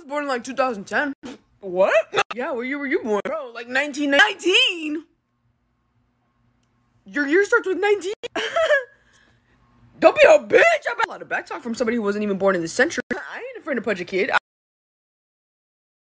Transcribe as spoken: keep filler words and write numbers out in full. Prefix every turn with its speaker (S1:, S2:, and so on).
S1: born in like two thousand ten. What? Yeah, where year were you born? Bro, like nineteen nineteen? Your year starts with nineteen? Don't be a bitch! I bet a lot of backtalk from somebody who wasn't even born in this century. I ain't afraid to punch a kid.